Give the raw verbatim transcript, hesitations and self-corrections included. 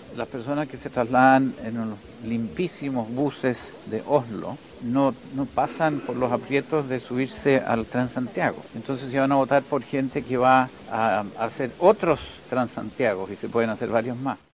las personas que se trasladan en los limpísimos buses de Oslo no, no pasan por los aprietos de subirse al Transantiago. Entonces se van a votar por gente que va a hacer otros Transantiagos y se pueden hacer varios más.